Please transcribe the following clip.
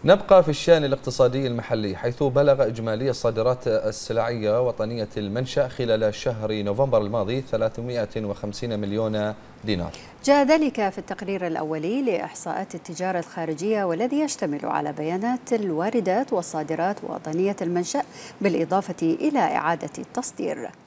نبقى في الشأن الاقتصادي المحلي، حيث بلغ إجمالي الصادرات السلعية وطنية المنشأ خلال شهر نوفمبر الماضي 350 مليون دينار. جاء ذلك في التقرير الأولي لإحصاءات التجارة الخارجية، والذي يشتمل على بيانات الواردات والصادرات وطنية المنشأ بالإضافة إلى إعادة التصدير.